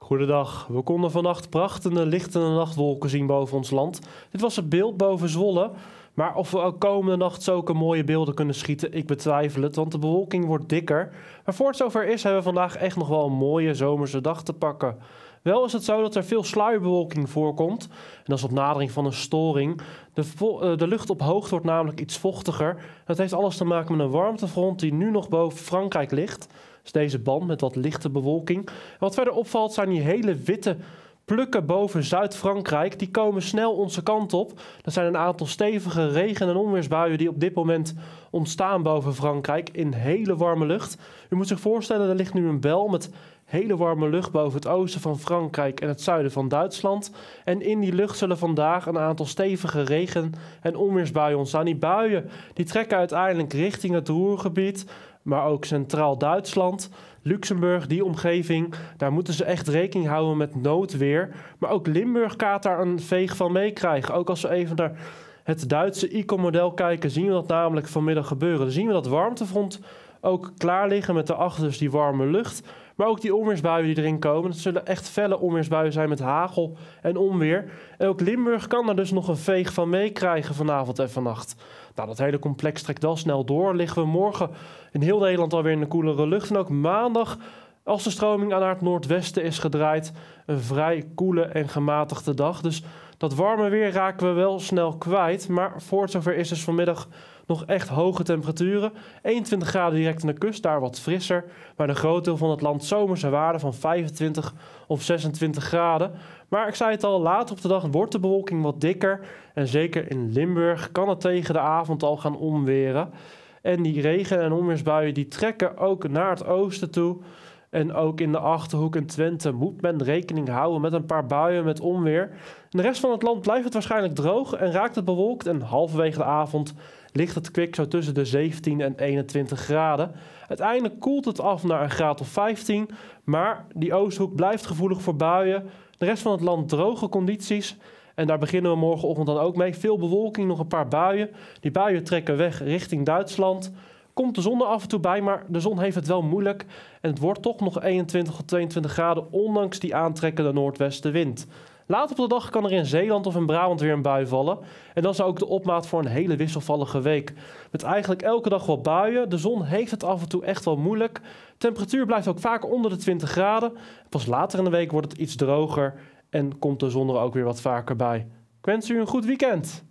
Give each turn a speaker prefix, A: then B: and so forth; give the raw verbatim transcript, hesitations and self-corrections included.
A: Goedendag. We konden vannacht prachtende, lichtende nachtwolken zien boven ons land. Dit was het beeld boven Zwolle. Maar of we ook komende nacht zulke mooie beelden kunnen schieten, ik betwijfel het, want de bewolking wordt dikker. Maar voor het zover is, hebben we vandaag echt nog wel een mooie zomerse dag te pakken. Wel is het zo dat er veel sluierbewolking voorkomt. En dat is op nadering van een storing. De, de lucht op hoogte wordt namelijk iets vochtiger. Dat heeft alles te maken met een warmtefront die nu nog boven Frankrijk ligt. Dus deze band met wat lichte bewolking. En wat verder opvalt zijn die hele witte plukken boven Zuid-Frankrijk. Die komen snel onze kant op. Dat zijn een aantal stevige regen- en onweersbuien die op dit moment ontstaan boven Frankrijk in hele warme lucht. U moet zich voorstellen, er ligt nu een bel met hele warme lucht boven het oosten van Frankrijk en het zuiden van Duitsland. En in die lucht zullen vandaag een aantal stevige regen- en onweersbuien ontstaan. Die buien die trekken uiteindelijk richting het Ruhrgebied, maar ook centraal Duitsland, Luxemburg, die omgeving. Daar moeten ze echt rekening houden met noodweer. Maar ook Limburg gaat daar een veeg van meekrijgen. Ook als we even naar het Duitse I C O M-model kijken, zien we dat namelijk vanmiddag gebeuren. Dan zien we dat warmtefront ook klaar liggen met daarachter dus die warme lucht. Maar ook die onweersbuien die erin komen. Dat zullen echt felle onweersbuien zijn met hagel en onweer. En ook Limburg kan er dus nog een veeg van meekrijgen vanavond en vannacht. Nou, dat hele complex trekt wel snel door. Liggen we morgen in heel Nederland alweer in de koelere lucht. En ook maandag, als de stroming naar het noordwesten is gedraaid, een vrij koele en gematigde dag. Dus dat warme weer raken we wel snel kwijt. Maar voor het zover is dus vanmiddag nog echt hoge temperaturen. eenentwintig graden direct aan de kust, daar wat frisser. Maar een groot deel van het land zomerse waarden van vijfentwintig of zesentwintig graden. Maar ik zei het al, later op de dag wordt de bewolking wat dikker. En zeker in Limburg kan het tegen de avond al gaan onweren. En die regen- en onweersbuien die trekken ook naar het oosten toe. En ook in de Achterhoek en Twente moet men rekening houden met een paar buien met onweer. In de rest van het land blijft het waarschijnlijk droog en raakt het bewolkt. En halverwege de avond ligt het kwik zo tussen de zeventien en eenentwintig graden. Uiteindelijk koelt het af naar een graad of vijftien. Maar die Oosthoek blijft gevoelig voor buien. De rest van het land droge condities. En daar beginnen we morgenochtend dan ook mee. Veel bewolking, nog een paar buien. Die buien trekken weg richting Duitsland. Komt de zon er af en toe bij, maar de zon heeft het wel moeilijk. En het wordt toch nog eenentwintig tot tweeëntwintig graden, ondanks die aantrekkende noordwestenwind. Later op de dag kan er in Zeeland of in Brabant weer een bui vallen. En dan is ook de opmaat voor een hele wisselvallige week. Met eigenlijk elke dag wel buien. De zon heeft het af en toe echt wel moeilijk. Temperatuur blijft ook vaak onder de twintig graden. Pas later in de week wordt het iets droger en komt de zon er ook weer wat vaker bij. Ik wens u een goed weekend.